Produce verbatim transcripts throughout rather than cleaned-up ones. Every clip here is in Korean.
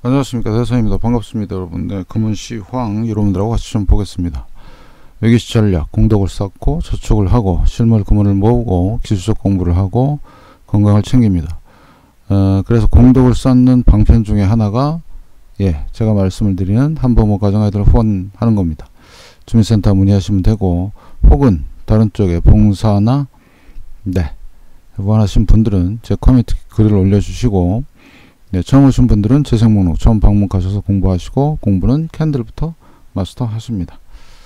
안녕하십니까, 대선입니다. 반갑습니다 여러분. 네, 금은시황 여러분들하고 같이 좀 보겠습니다. 외기시 전략, 공덕을 쌓고 저축을 하고 실물 금은을 모으고 기술적 공부를 하고 건강을 챙깁니다. 어, 그래서 공덕을 쌓는 방편 중에 하나가 예 제가 말씀을 드리는 한부모 가정아이들 후원하는 겁니다. 주민센터 문의하시면 되고, 혹은 다른 쪽에 봉사나 네 후원하신 분들은 제 커뮤니티 글을 올려주시고, 네, 처음 오신 분들은 재생 목록 처음 방문 가셔서 공부하시고, 공부는 캔들부터 마스터 하십니다.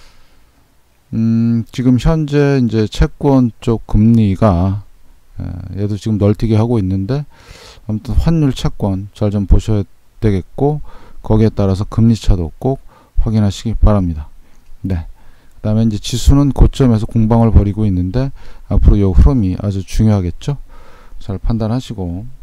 음, 지금 현재 이제 채권 쪽 금리가 에, 얘도 지금 널뛰기 하고 있는데, 아무튼 환율 채권 잘 좀 보셔야 되겠고, 거기에 따라서 금리 차도 꼭 확인하시기 바랍니다. 네. 그 다음에 이제 지수는 고점에서 공방을 벌이고 있는데, 앞으로 이 흐름이 아주 중요하겠죠. 잘 판단하시고,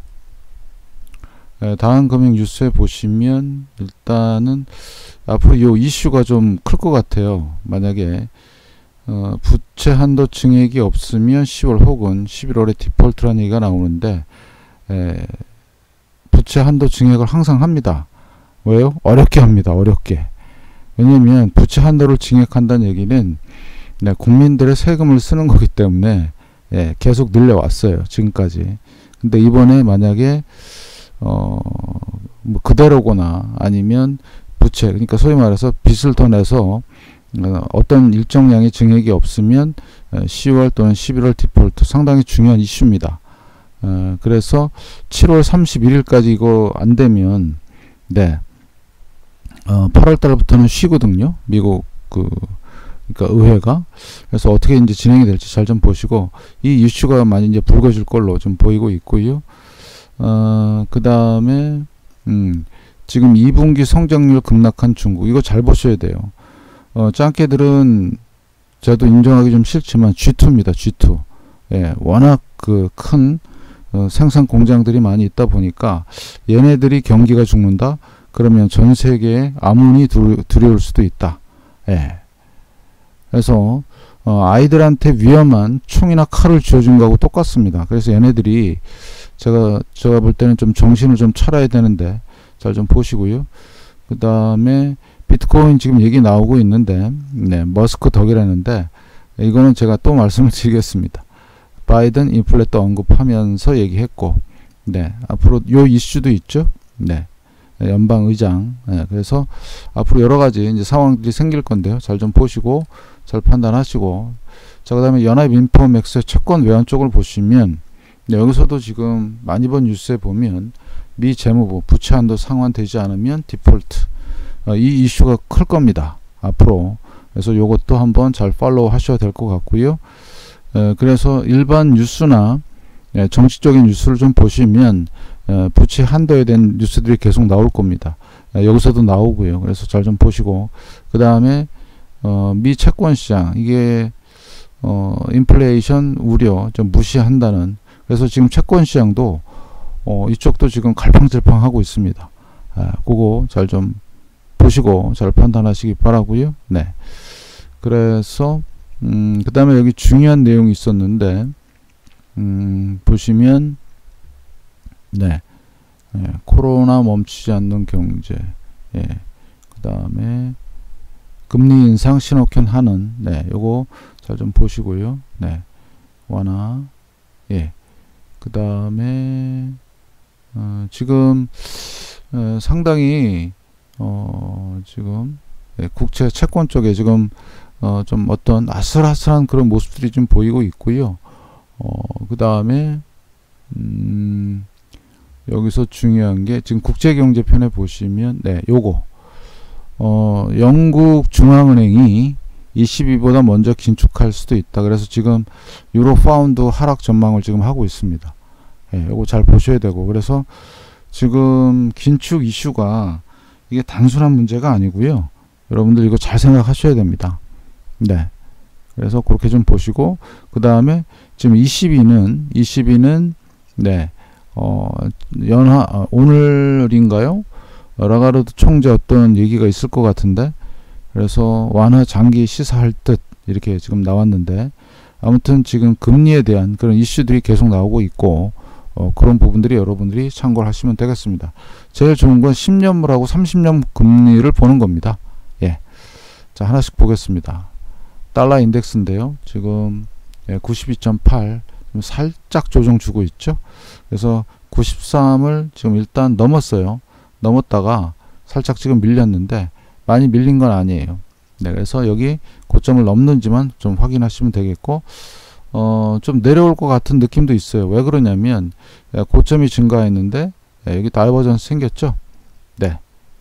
에, 다음 금융 뉴스에 보시면 일단은 앞으로 요 이슈가 좀 클 것 같아요. 만약에 어, 부채 한도 증액이 없으면 시월 혹은 십일월에 디폴트라는 얘기가 나오는데, 에, 부채 한도 증액을 항상 합니다. 왜요? 어렵게 합니다. 어렵게. 왜냐면 부채 한도를 증액한다는 얘기는 네, 국민들의 세금을 쓰는 거기 때문에 예, 계속 늘려왔어요. 지금까지. 근데 이번에 만약에 어, 뭐 그대로거나 아니면 부채, 그러니까 소위 말해서 빚을 더 내서 어, 어떤 일정량의 증액이 없으면 시월 또는 십일월 디폴트 상당히 중요한 이슈입니다. 어, 그래서 칠월 삼십일일까지 이거 안 되면 네, 어, 팔월 달부터는 쉬거든요. 미국 그 그러니까 의회가. 그래서 어떻게 이제 진행이 될지 잘 좀 보시고, 이 이슈가 많이 이제 불거질 걸로 좀 보이고 있고요. 어, 그 다음에, 음, 지금 이 분기 성장률 급락한 중국. 이거 잘 보셔야 돼요. 어, 짱깨들은 저도 인정하기 좀 싫지만 지투입니다. 지투. 예, 워낙 그 큰 어, 생산 공장들이 많이 있다 보니까 얘네들이 경기가 죽는다? 그러면 전 세계에 아문이 두려울 수도 있다. 예. 그래서, 어, 아이들한테 위험한 총이나 칼을 쥐어준 거하고 똑같습니다. 그래서 얘네들이 제가, 제가 볼 때는 좀 정신을 좀 차려야 되는데, 잘 좀 보시고요. 그 다음에, 비트코인 지금 얘기 나오고 있는데, 네, 머스크 덕이라는데, 이거는 제가 또 말씀을 드리겠습니다. 바이든 인플레터 언급하면서 얘기했고, 네, 앞으로 요 이슈도 있죠. 네, 연방의장. 네, 그래서 앞으로 여러 가지 이제 상황들이 생길 건데요. 잘 좀 보시고, 잘 판단하시고, 자, 그 다음에 연합인포맥스의 채권 외환 쪽을 보시면, 네, 여기서도 지금 많이 본 뉴스에 보면 미 재무부 부채 한도 상환되지 않으면 디폴트, 어, 이 이슈가 클 겁니다. 앞으로. 그래서 요것도 한번 잘 팔로우 하셔야 될 것 같고요. 에, 그래서 일반 뉴스나 예, 정치적인 뉴스를 좀 보시면 에, 부채 한도에 대한 뉴스들이 계속 나올 겁니다. 에, 여기서도 나오고요. 그래서 잘 좀 보시고, 그 다음에 어, 미 채권 시장, 이게 어, 인플레이션 우려 좀 무시한다는. 그래서 지금 채권 시장도 어, 이쪽도 지금 갈팡질팡 하고 있습니다. 아, 그거 잘 좀 보시고 잘 판단하시기 바라고요. 네. 그래서 음, 그 다음에 여기 중요한 내용이 있었는데, 음, 보시면 네, 예, 코로나 멈추지 않는 경제, 예, 그 다음에 금리 인상 신호캔 하는, 네, 요거 잘 좀 보시고요. 네, 완화, 예, 그 다음에 어, 지금 어, 상당히 어, 지금 예, 국채 채권 쪽에 지금 어, 좀 어떤 아슬아슬한 그런 모습들이 좀 보이고 있고요. 어, 그 다음에 음, 여기서 중요한 게 지금 국제경제편에 보시면 네, 요거 어, 영국 중앙은행이 이십이보다 먼저 긴축할 수도 있다. 그래서 지금 유로 파운드 하락 전망을 지금 하고 있습니다. 예, 요거 잘 보셔야 되고, 그래서 지금 긴축 이슈가 이게 단순한 문제가 아니고요. 여러분들 이거 잘 생각하셔야 됩니다. 네. 그래서 그렇게 좀 보시고, 그 다음에 지금 이십이는, 이십이는, 네, 어, 연하, 어, 오늘인가요? 라가르드 총재 어떤 얘기가 있을 것 같은데, 그래서 완화 장기 시사할 듯, 이렇게 지금 나왔는데, 아무튼 지금 금리에 대한 그런 이슈들이 계속 나오고 있고, 어, 그런 부분들이 여러분들이 참고를 하시면 되겠습니다. 제일 좋은 건 십 년물하고 삼십 년 금리를 보는 겁니다. 예. 자, 하나씩 보겠습니다. 달러 인덱스인데요. 지금 예, 구십이 점 팔 좀 살짝 조정 주고 있죠. 그래서 구십삼을 지금 일단 넘었어요. 넘었다가 살짝 지금 밀렸는데 많이 밀린 건 아니에요. 네, 그래서 여기 고점을 넘는지만 좀 확인하시면 되겠고, 어, 좀 내려올 것 같은 느낌도 있어요. 왜 그러냐면 고점이 증가했는데 여기 다이버전스 생겼죠. 네,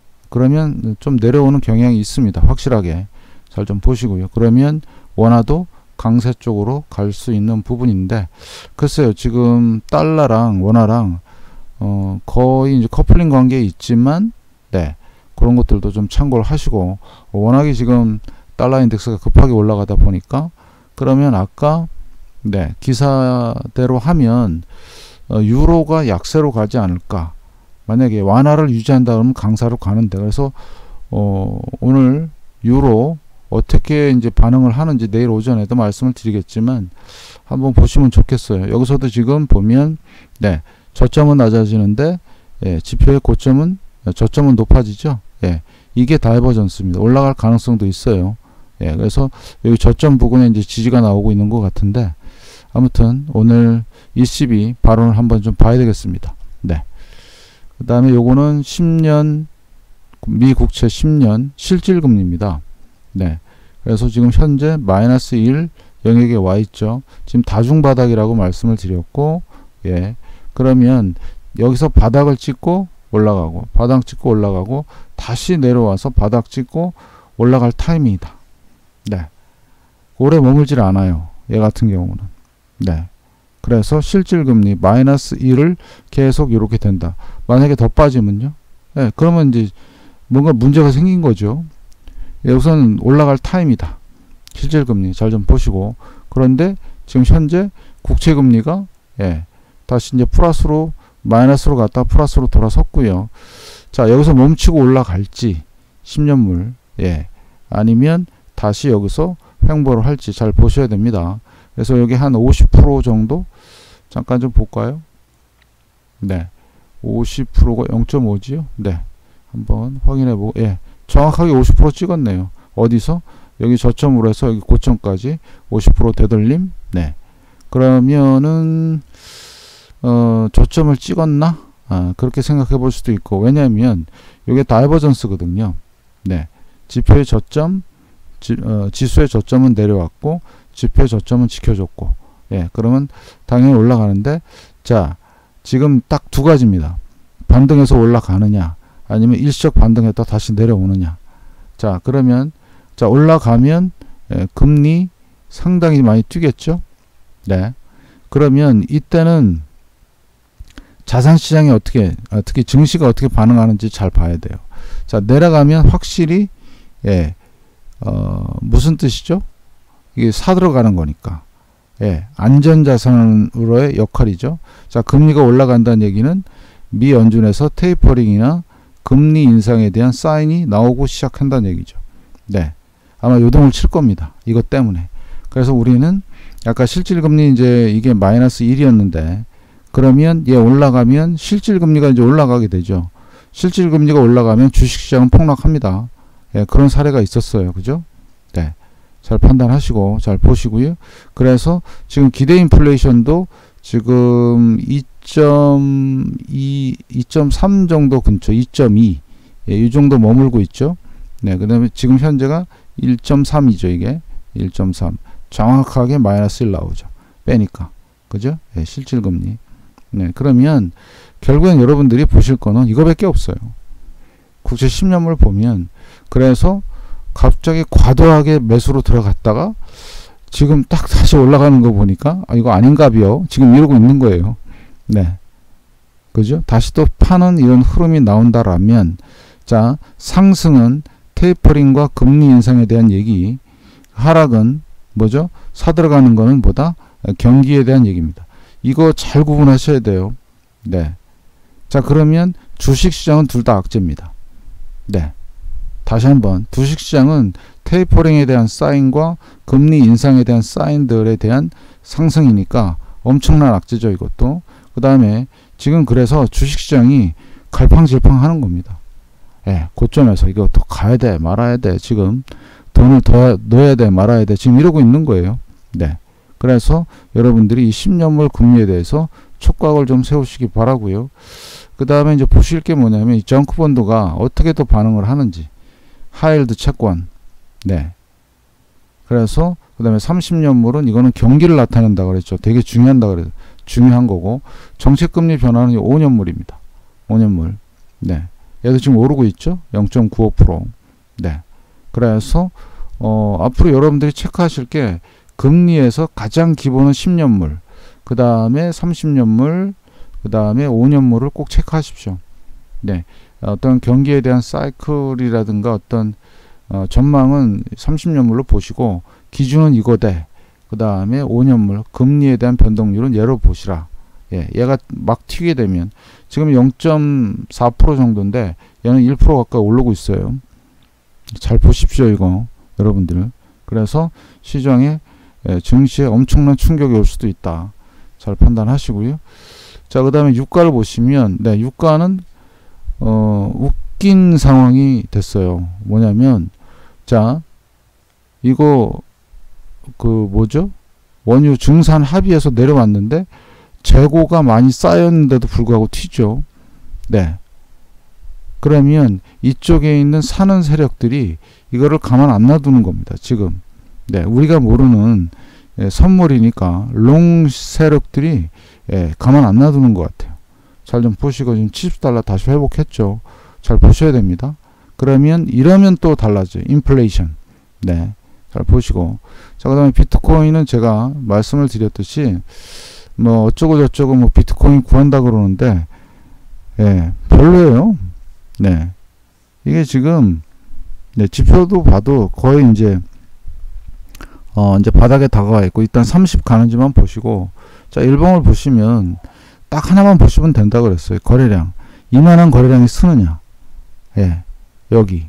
그러면 좀 내려오는 경향이 있습니다. 확실하게 잘 좀 보시고요. 그러면 원화도 강세 쪽으로 갈 수 있는 부분인데, 글쎄요, 지금 달러랑 원화랑 어, 거의 이제 커플링 관계에 있지만, 네, 그런 것들도 좀 참고를 하시고, 워낙에 지금 달러 인덱스가 급하게 올라가다 보니까, 그러면 아까 네, 기사대로 하면 어, 유로가 약세로 가지 않을까. 만약에 완화를 유지한다 그러면 강사로 가는데, 그래서 어, 오늘 유로 어떻게 이제 반응을 하는지 내일 오전에도 말씀을 드리겠지만 한번 보시면 좋겠어요. 여기서도 지금 보면 네, 저점은 낮아지는데 예, 지표의 고점은 저점은 높아지죠. 예, 이게 다이버전스입니다. 올라갈 가능성도 있어요. 예, 그래서 여기 저점 부근에 이제 지지가 나오고 있는 것 같은데, 아무튼 오늘 이씨비 발언을 한번 좀 봐야 되겠습니다. 네. 그 다음에 요거는 십 년 미 국채 십 년 실질금리입니다. 네. 그래서 지금 현재 마이너스 일 영역에 와 있죠. 지금 다중바닥이라고 말씀을 드렸고, 예. 그러면 여기서 바닥을 찍고 올라가고, 바닥 찍고 올라가고, 다시 내려와서 바닥 찍고 올라갈 타이밍이다. 네. 오래 머물질 않아요. 얘 같은 경우는. 네. 그래서 실질금리 마이너스 일을 계속 이렇게 된다. 만약에 더 빠지면요. 네. 그러면 이제 뭔가 문제가 생긴 거죠. 예, 우선 올라갈 타임이다. 실질금리 잘 좀 보시고. 그런데 지금 현재 국채금리가 예, 다시 이제 플러스로 마이너스로 갔다 플러스로 돌아섰고요. 자, 여기서 멈추고 올라갈지 십 년물 예, 아니면 다시 여기서 횡보를 할지 잘 보셔야 됩니다. 그래서 여기 한 오십 퍼센트 정도 잠깐 좀 볼까요? 네, 오십 퍼센트가 영 점 오지요. 네, 한번 확인해 보고 예, 정확하게 오십 퍼센트 찍었네요. 어디서? 여기 저점으로 해서 여기 고점까지 오십 퍼센트 되돌림. 네, 그러면은 어, 저점을 찍었나? 아, 그렇게 생각해 볼 수도 있고, 왜냐하면 이게 다이버전스거든요. 네, 지표의 저점, 지, 어, 지수의 저점은 내려왔고 지표의 저점은 지켜줬고, 예, 그러면 당연히 올라가는데, 자, 지금 딱 두 가지입니다. 반등해서 올라가느냐, 아니면 일시적 반등했다 다시 내려오느냐. 자, 그러면 자 올라가면 예, 금리 상당히 많이 뛰겠죠. 네, 그러면 이때는 자산시장이 어떻게, 아, 특히 증시가 어떻게 반응하는지 잘 봐야 돼요. 자, 내려가면 확실히 예, 어, 무슨 뜻이죠? 이게 사들어가는 거니까. 예, 안전자산으로의 역할이죠. 자, 금리가 올라간다는 얘기는 미 연준에서 테이퍼링이나 금리 인상에 대한 사인이 나오고 시작한다는 얘기죠. 네, 아마 요동을 칠 겁니다. 이것 때문에. 그래서 우리는 아까 실질금리 이제 이게 마이너스 일이었는데, 그러면 얘 올라가면 실질금리가 이제 올라가게 되죠. 실질금리가 올라가면 주식시장은 폭락합니다. 예, 그런 사례가 있었어요. 그죠? 네, 잘 판단하시고 잘 보시고요. 그래서 지금 기대 인플레이션도 지금 이 점 이, 이 점 삼 정도 근처, 이 점 이, 예, 이 정도 머물고 있죠. 네, 그 다음에 지금 현재가 일 점 삼이죠. 이게 일 점 삼, 정확하게 마이너스 일 나오죠. 빼니까. 그죠? 예, 실질금리. 네, 그러면 결국엔 여러분들이 보실 거는 이거밖에 없어요. 국채 십 년물 보면, 그래서 갑자기 과도하게 매수로 들어갔다가 지금 딱 다시 올라가는 거 보니까 아, 이거 아닌가비요. 지금 이러고 있는 거예요. 네, 그죠? 다시 또 파는 이런 흐름이 나온다라면, 자, 상승은 테이퍼링과 금리 인상에 대한 얘기, 하락은 뭐죠? 사들어가는 거는 뭐다? 경기에 대한 얘기입니다. 이거 잘 구분하셔야 돼요. 네, 자, 그러면 주식시장은 둘 다 악재입니다. 네, 다시 한번 주식시장은 테이퍼링에 대한 사인과 금리 인상에 대한 사인들에 대한 상승이니까 엄청난 악재죠. 이것도. 그 다음에 지금 그래서 주식시장이 갈팡질팡 하는 겁니다. 예, 고점에서 이거 더 가야 돼 말아야 돼, 지금 돈을 더 넣어야 돼 말아야 돼, 지금 이러고 있는 거예요. 네, 그래서 여러분들이 이 십 년물 금리에 대해서 촉각을 좀 세우시기 바라고요. 그 다음에 이제 보실 게 뭐냐면 이 정크본드가 어떻게 또 반응을 하는지, 하이힐드 채권. 네, 그래서 그 다음에 삼십 년물은 이거는 경기를 나타낸다 그랬죠. 되게 중요한다 그래요. 중요한 거고, 정책금리 변화는 오 년물입니다. 오 년물. 네, 얘도 지금 오르고 있죠. 영 점 구오 퍼센트. 네, 그래서 어, 앞으로 여러분들이 체크하실 게 금리에서 가장 기본은 십 년물, 그 다음에 삼십 년물, 그 다음에 오 년물을 꼭 체크하십시오. 네, 어떤 경기에 대한 사이클이라든가 어떤 어, 전망은 삼십 년물로 보시고, 기준은 이거대. 그 다음에 오 년물 금리에 대한 변동률은 얘로 보시라. 예, 얘가 막 튀게 되면 지금 영 점 사 퍼센트 정도인데 얘는 일 퍼센트 가까이 오르고 있어요. 잘 보십시오 이거 여러분들. 그래서 시장에, 예, 증시에 엄청난 충격이 올 수도 있다. 잘 판단하시고요. 자, 그 다음에 유가를 보시면, 네, 유가는 어, 웃긴 상황이 됐어요. 뭐냐면, 자, 이거 그 뭐죠? 원유 증산 합의에서 내려왔는데 재고가 많이 쌓였는데도 불구하고 튀죠. 네. 그러면 이쪽에 있는 사는 세력들이 이거를 가만 안 놔두는 겁니다. 지금. 네, 우리가 모르는, 예, 선물이니까 롱 세력들이, 예, 가만 안 놔두는 것 같아요. 잘 좀 보시고, 지금 칠십 달러 다시 회복했죠. 잘 보셔야 됩니다. 그러면 이러면 또 달라져요. 인플레이션. 네, 잘 보시고. 자, 그 다음에 비트코인은 제가 말씀을 드렸듯이 뭐 어쩌고 저쩌고 뭐 비트코인 구한다 그러는데, 예, 별로예요. 네, 이게 지금, 네, 지표도 봐도 거의 이제 어 이제 바닥에 다가와 있고, 일단 삼십 가는지만 보시고, 자, 일봉을 보시면 딱 하나만 보시면 된다 그랬어요. 거래량 이만한 거래량이 쓰느냐. 예, 여기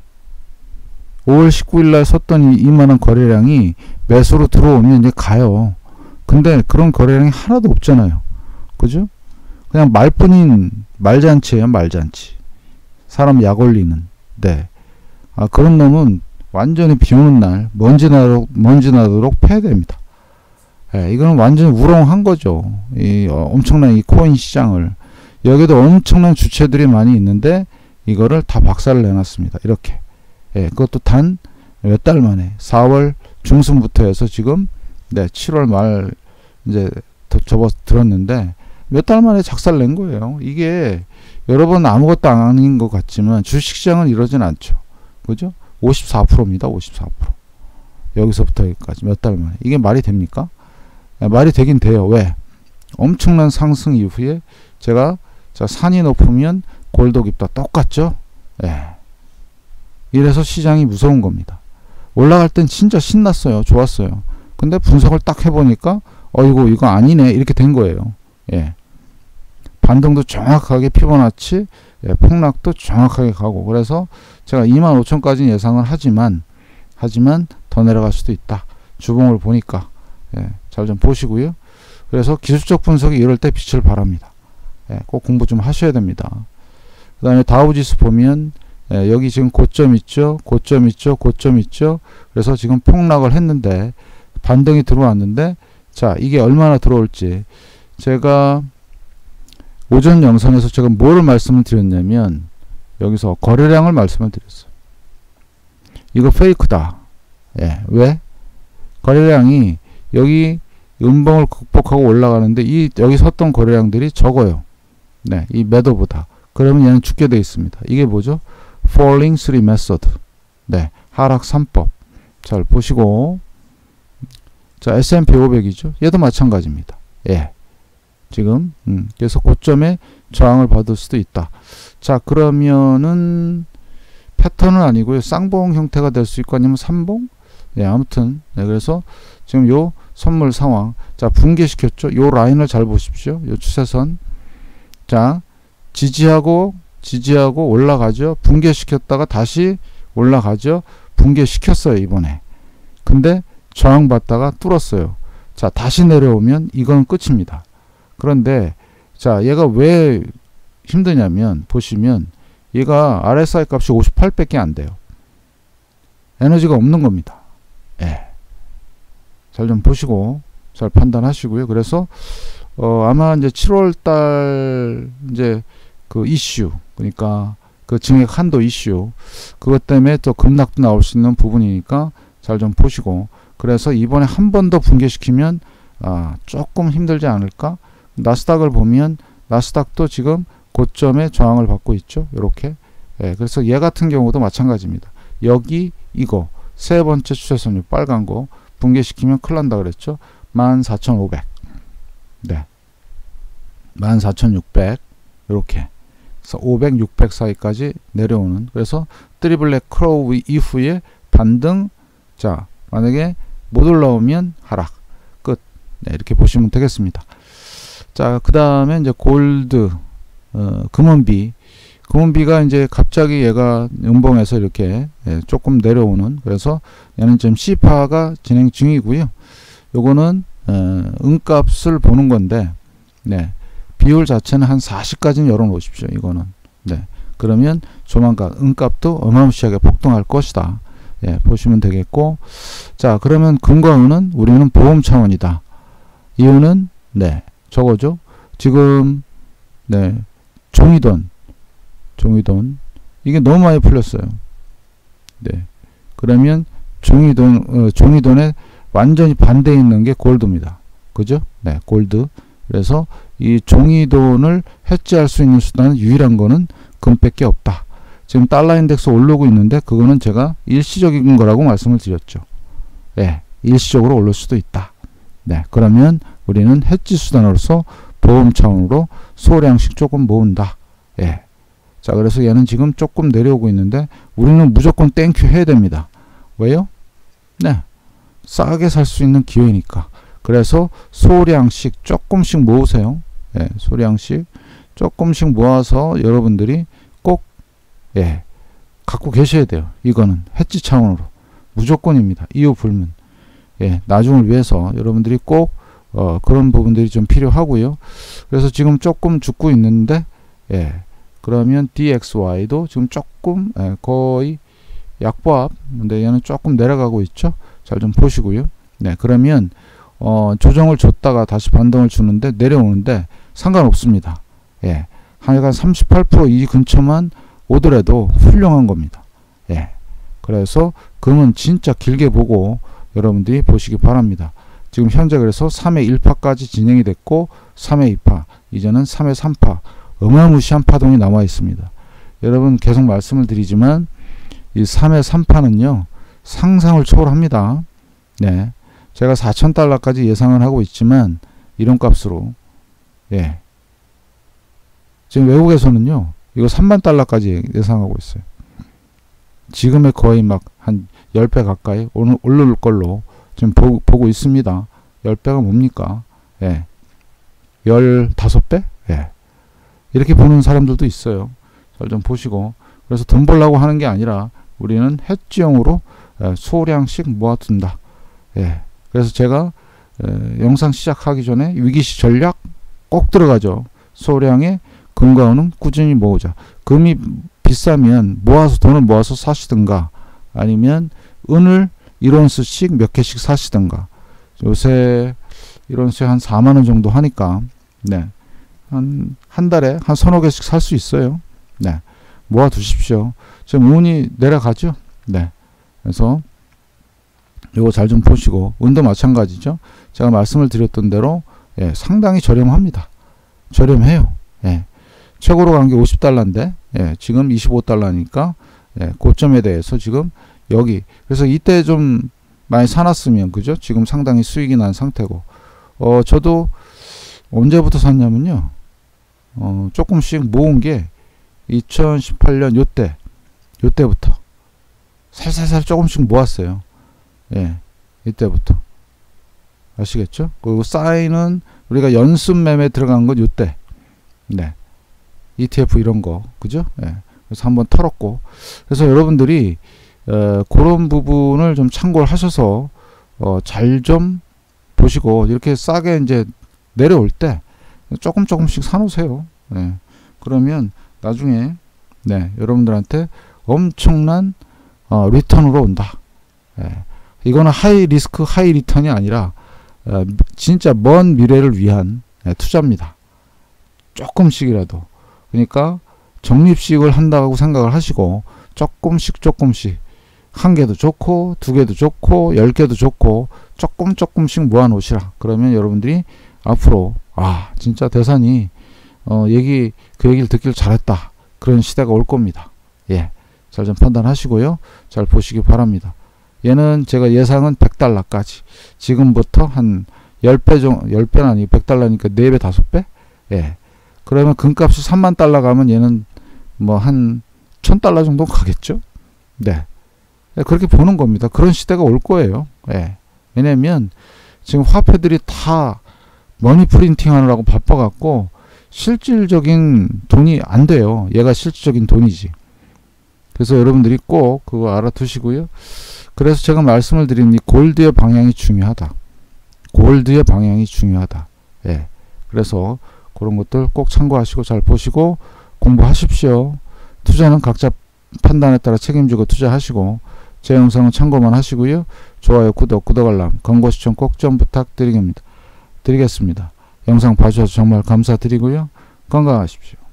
오월 십구일 날 섰던 이 이만한 거래량이 매수로 들어오면 이제 가요. 근데 그런 거래량이 하나도 없잖아요. 그죠? 그냥 말뿐인 말잔치예요. 말잔치. 사람 약 올리는. 네. 아, 그런 놈은 완전히 비 오는 날 먼지 나도록, 먼지 나도록 패야 됩니다. 예, 이거는 완전히 우롱한 거죠. 이 어, 엄청난 이 코인 시장을. 여기도 엄청난 주체들이 많이 있는데 이거를 다 박살을 내놨습니다. 이렇게. 예, 그것도 단 몇 달 만에 사월 중순부터 해서 지금, 네, 칠월 말 이제 접어 들었는데 몇 달 만에 작살 낸 거예요. 이게 여러분 아무것도 아닌 것 같지만 주식시장은 이러진 않죠. 그죠? 오십사 퍼센트입니다. 오십사 퍼센트. 여기서부터 여기까지 몇 달 만에. 이게 말이 됩니까? 예, 말이 되긴 돼요. 왜? 엄청난 상승 이후에 제가, 자, 산이 높으면 골도 깊다. 똑같죠? 예. 이래서 시장이 무서운 겁니다. 올라갈 땐 진짜 신났어요. 좋았어요. 근데 분석을 딱 해보니까 어이구 이거 아니네 이렇게 된 거예요. 예. 반등도 정확하게 피보나치, 예, 폭락도 정확하게 가고, 그래서 제가 이만 오천까지 예상을 하지만 하지만 더 내려갈 수도 있다. 주봉을 보니까, 예, 잘 좀 보시고요. 그래서 기술적 분석이 이럴 때 빛을 발합니다. 예, 꼭 공부 좀 하셔야 됩니다. 그 다음에 다우지수 보면, 예, 여기 지금 고점 있죠, 고점 있죠, 고점 있죠. 그래서 지금 폭락을 했는데 반등이 들어왔는데, 자, 이게 얼마나 들어올지 제가 오전 영상에서 제가 뭐를 말씀을 드렸냐면, 여기서 거래량을 말씀을 드렸어요. 이거 페이크다. 예, 왜? 거래량이 여기 음봉을 극복하고 올라가는데 이 여기 섰던 거래량들이 적어요. 네, 이 매도보다. 그러면 얘는 죽게 되어 있습니다. 이게 뭐죠? Falling three Method. 네, 하락 삼 법. 잘 보시고, 자, 에스 앤 피 오백이죠. 얘도 마찬가지입니다. 예, 지금 음, 그래서 고점에 저항을 받을 수도 있다. 자, 그러면은 패턴은 아니고요, 쌍봉 형태가 될 수 있고 아니면 삼봉. 네, 아무튼, 네, 그래서 지금 요 선물 상황, 자, 붕괴시켰죠. 요 라인을 잘 보십시오. 요 추세선. 자, 지지하고 지지하고 올라가죠. 붕괴시켰다가 다시 올라가죠. 붕괴시켰어요 이번에. 근데 저항받다가 뚫었어요. 자, 다시 내려오면 이건 끝입니다. 그런데 자, 얘가 왜 힘드냐면 보시면 얘가 알에스아이 값이 오십팔 밖에 안 돼요. 에너지가 없는 겁니다. 예. 잘 좀 보시고 잘 판단하시고요. 그래서 어 아마 이제 칠월 달 이제 그 이슈, 그러니까 그 증액 한도 이슈, 그것 때문에 또 급락도 나올 수 있는 부분이니까 잘 좀 보시고, 그래서 이번에 한 번 더 붕괴시키면 아 조금 힘들지 않을까. 나스닥을 보면 나스닥도 지금 고점에 저항을 받고 있죠. 이렇게. 예, 그래서 얘 같은 경우도 마찬가지입니다. 여기 이거 세 번째 추세선이 빨간 거 붕괴시키면 큰일 난다 그랬죠. 만 사천오백. 네. 만 사천육백. 이렇게. 그래서 오백, 육백 사이까지 내려오는. 그래서 트리블랙 크로우 이후에 반등. 자, 만약에 못 올라오면 하락. 끝. 네, 이렇게 보시면 되겠습니다. 자, 그 다음에 이제 골드, 어, 금원비. 금원비가 이제 갑자기 얘가 음봉에서 이렇게 예, 조금 내려오는. 그래서 얘는 지금 C파가 진행 중이고요. 요거는 어, 은값을 보는 건데, 네, 비율 자체는 한 사십까지는 열어 놓으십시오. 이거는. 네, 그러면 조만간 은값도 어마무시하게 폭등할 것이다. 예, 보시면 되겠고, 자, 그러면 금과 은은 우리는 보험 차원이다. 이유는 네, 저거죠. 지금 네, 종이돈, 종이돈 이게 너무 많이 풀렸어요. 네, 그러면 종이돈, 어, 종이돈에 완전히 반대에 있는 게 골드입니다. 그죠? 네, 골드. 그래서 이 종이돈을 해지할 수 있는 수단은 유일한 거는 금밖에 없다. 지금 달러 인덱스 오르고 있는데 그거는 제가 일시적인 거라고 말씀을 드렸죠. 네, 일시적으로 오를 수도 있다. 네, 그러면 우리는 해지 수단으로서 보험 차원으로 소량씩 조금 모은다. 예. 자, 그래서 얘는 지금 조금 내려오고 있는데 우리는 무조건 땡큐 해야 됩니다. 왜요? 네, 싸게 살 수 있는 기회니까. 그래서 소량씩 조금씩 모으세요. 예, 소량씩 조금씩 모아서 여러분들이 꼭 예, 갖고 계셔야 돼요. 이거는 해지 차원으로 무조건입니다. 이유 불문. 예, 나중을 위해서 여러분들이 꼭 어, 그런 부분들이 좀 필요하고요. 그래서 지금 조금 죽고 있는데, 예, 그러면 디엑스와이도 지금 조금 예, 거의 약보합. 근데 얘는 조금 내려가고 있죠. 잘 좀 보시고요. 네, 그러면 어, 조정을 줬다가 다시 반등을 주는데 내려오는데 상관없습니다. 예, 하여간 삼십팔 퍼센트 이 근처만 오더라도 훌륭한 겁니다. 예, 그래서 금은 진짜 길게 보고 여러분들이 보시기 바랍니다. 지금 현재 그래서 삼의 일 파까지 진행이 됐고 삼의 이 파, 이제는 삼의 삼 파, 어마무시한 파동이 남아 있습니다. 여러분 계속 말씀을 드리지만 이 삼의 삼 파는요 상상을 초월합니다. 네, 제가 사천 달러까지 예상을 하고 있지만 이런 값으로 예, 지금 외국에서는요 이거 삼만 달러까지 예상하고 있어요. 지금의 거의 막 한 십 배 가까이 오늘 오를 걸로 지금 보, 보고 있습니다. 십 배가 뭡니까? 예. 십오 배? 예. 이렇게 보는 사람들도 있어요. 잘 좀 보시고. 그래서 돈 벌려고 하는 게 아니라 우리는 해지용으로 예, 소량씩 모아둔다. 예. 그래서 제가 예, 영상 시작하기 전에 위기시 전략 꼭 들어가죠. 소량의 금과 은은 꾸준히 모으자. 금이 비싸면 모아서 돈을 모아서 사시든가 아니면 은을 일 온스씩 몇 개씩 사시든가. 요새 일 온스에 한 사만 원 정도 하니까 네, 한, 한 달에 한 서너 개씩 살 수 있어요. 네, 모아 두십시오. 지금 운이 내려가죠. 네, 그래서 요거 잘 좀 보시고, 은도 마찬가지죠. 제가 말씀을 드렸던 대로 예, 상당히 저렴합니다. 저렴해요. 예, 최고로 간 게 오십 달러인데 예, 지금 이십오 달러니까 예, 고점에 대해서 지금 여기, 그래서 이때 좀 많이 사놨으면 그죠? 지금 상당히 수익이 난 상태고, 어 저도 언제부터 샀냐면요, 어 조금씩 모은 게 이천십팔 년 요때 요때부터 살살살 조금씩 모았어요. 예, 이때부터 아시겠죠? 그리고 사인은 우리가 연습 매매 들어간 건 요때. 네, 이티에프 이런 거 그죠? 예, 그래서 한번 털었고, 그래서 여러분들이 어, 그런 부분을 좀 참고를 하셔서 어, 잘 좀 보시고, 이렇게 싸게 이제 내려올 때 조금 조금씩 사놓으세요. 네. 그러면 나중에 네, 여러분들한테 엄청난 어, 리턴으로 온다. 네. 이거는 하이 리스크 하이 리턴이 아니라 어, 진짜 먼 미래를 위한 네, 투자입니다. 조금씩이라도. 그러니까 적립식을 한다고 생각을 하시고 조금씩 조금씩 한 개도 좋고 두 개도 좋고 열 개도 좋고 조금 조금씩 모아 놓으시라. 그러면 여러분들이 앞으로 아 진짜 대산이 어 얘기 그 얘기를 듣길 잘했다. 그런 시대가 올 겁니다. 예, 잘 좀 판단하시고요. 잘 보시기 바랍니다. 얘는 제가 예상은 백 달러까지 지금부터 한 십 배 정도, 십 배는 아니고 백 달러니까 네 배, 다섯 배? 예. 그러면 금값이 삼만 달러 가면 얘는 뭐 한 천 달러 정도 가겠죠? 네. 그렇게 보는 겁니다. 그런 시대가 올 거예요. 예. 왜냐면 지금 화폐들이 다 머니 프린팅 하느라고 바빠갖고 실질적인 돈이 안 돼요. 얘가 실질적인 돈이지. 그래서 여러분들이 꼭 그거 알아두시고요. 그래서 제가 말씀을 드린 이 골드의 방향이 중요하다. 골드의 방향이 중요하다. 예. 그래서 그런 것들 꼭 참고하시고 잘 보시고 공부하십시오. 투자는 각자 판단에 따라 책임지고 투자하시고 제 영상은 참고만 하시고요. 좋아요, 구독, 구독 알람, 광고 시청 꼭 좀 부탁드리겠습니다. 드리겠습니다. 영상 봐주셔서 정말 감사드리고요. 건강하십시오.